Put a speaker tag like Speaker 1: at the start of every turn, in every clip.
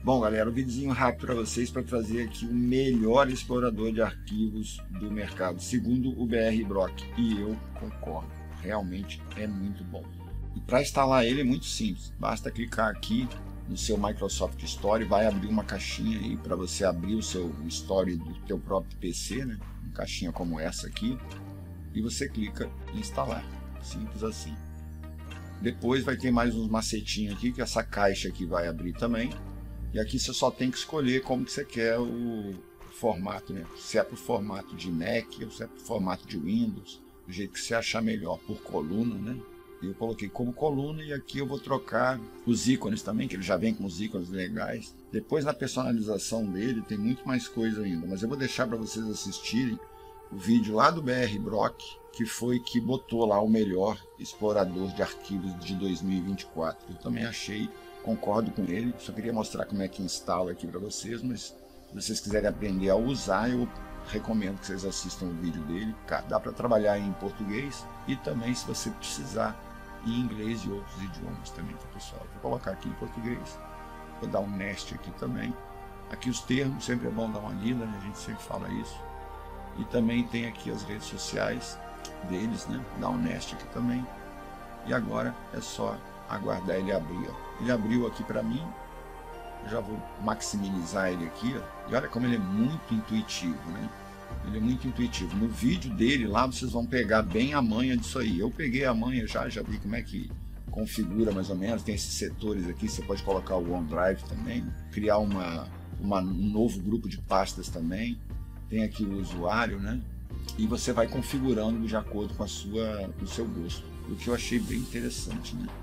Speaker 1: Bom, galera, um videozinho rápido para vocês para trazer aqui o melhor explorador de arquivos do mercado, segundo o BR Brock, e eu concordo, realmente é muito bom. E para instalar ele é muito simples, basta clicar aqui no seu Microsoft Store, vai abrir uma caixinha aí para você abrir o seu Store do teu próprio PC, né? Uma caixinha como essa aqui, e você clica em instalar, simples assim. Depois vai ter mais uns macetinhos aqui, que essa caixa aqui vai abrir também. E aqui você só tem que escolher como que você quer o formato, né? Se é para o formato de Mac ou se é para o formato de Windows, do jeito que você achar melhor, por coluna, né? Eu coloquei como coluna e aqui eu vou trocar os ícones também, que ele já vem com os ícones legais. Depois na personalização dele tem muito mais coisa ainda, mas eu vou deixar para vocês assistirem o vídeo lá do BR Brock, que foi que botou lá o melhor explorador de arquivos de 2024. Eu também achei, concordo com ele, só queria mostrar como é que instala aqui para vocês, mas se vocês quiserem aprender a usar, eu recomendo que vocês assistam o vídeo dele. Dá para trabalhar em português e também, se você precisar, em inglês e outros idiomas também, tá, pessoal? Vou colocar aqui em português, vou dar um nest aqui também. Aqui os termos, sempre é bom dar uma lida, né? A gente sempre fala isso. E também tem aqui as redes sociais deles, né? Dá um nest aqui também. E agora é só aguardar ele abrir, ó. Ele abriu aqui para mim, eu já vou maximizar ele aqui, ó. E olha como ele é muito intuitivo, né? Ele é muito intuitivo. No vídeo dele lá vocês vão pegar bem a manha disso aí. Eu peguei a manha já vi como é que configura mais ou menos. Tem esses setores aqui, você pode colocar o OneDrive também, criar um novo grupo de pastas também. Tem aqui o usuário, né? E você vai configurando de acordo com o seu gosto. O que eu achei bem interessante, né?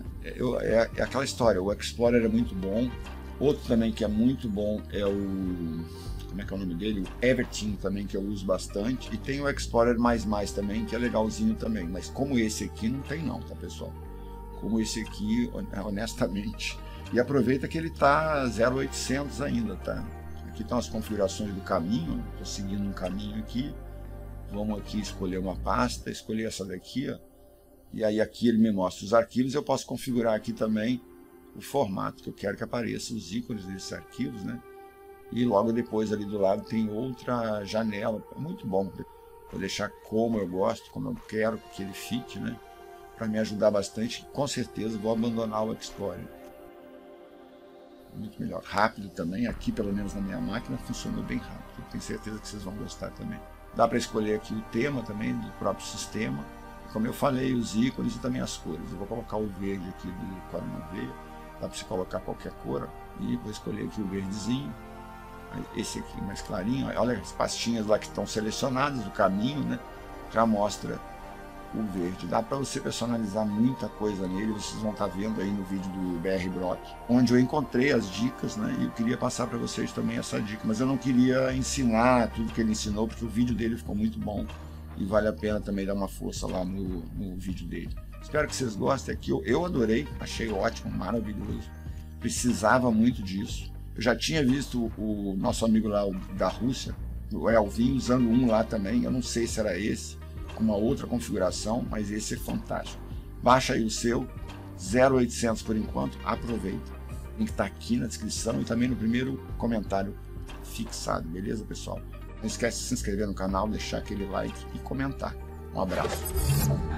Speaker 1: É aquela história, o Explorer é muito bom. Outro também que é muito bom é como é que é o nome dele? O Everything também, que eu uso bastante. E tem o Explorer mais também, que é legalzinho também. Mas como esse aqui não tem não, tá, pessoal? Como esse aqui, honestamente. E aproveita que ele tá 0800 ainda, tá? Aqui estão as configurações do caminho. Estou seguindo um caminho aqui. Vamos aqui escolher uma pasta, escolher essa daqui, ó. E aí aqui ele me mostra os arquivos. Eu posso configurar aqui também o formato que eu quero que apareça, os ícones desses arquivos, né? E logo depois ali do lado tem outra janela. É muito bom. Vou deixar como eu gosto, como eu quero que ele fique, né? Para me ajudar bastante. Com certeza vou abandonar o Explorer. Muito melhor. Rápido também. Aqui, pelo menos na minha máquina, funcionou bem rápido. Tenho certeza que vocês vão gostar também. Dá para escolher aqui o tema também do próprio sistema. Como eu falei, os ícones e também as cores. Eu vou colocar o verde aqui do Coronavírus. Dá para você colocar qualquer cor. E vou escolher aqui o verdezinho. Esse aqui mais clarinho. Olha as pastinhas lá que estão selecionadas, o caminho, né? Já mostra o verde. Dá para você personalizar muita coisa nele. Vocês vão estar vendo aí no vídeo do BR Brock, onde eu encontrei as dicas, né? E eu queria passar para vocês também essa dica. Mas eu não queria ensinar tudo que ele ensinou, porque o vídeo dele ficou muito bom. E vale a pena também dar uma força lá no vídeo dele. Espero que vocês gostem aqui. Eu adorei, achei ótimo, maravilhoso. Precisava muito disso. Eu já tinha visto o nosso amigo lá da Rússia, o Elvin, usando um lá também. Eu não sei se era esse, com uma outra configuração, mas esse é fantástico. Baixa aí o seu, 0800 por enquanto, aproveita. O link está aqui na descrição e também no primeiro comentário fixado, beleza, pessoal? Não esquece de se inscrever no canal, deixar aquele like e comentar. Um abraço.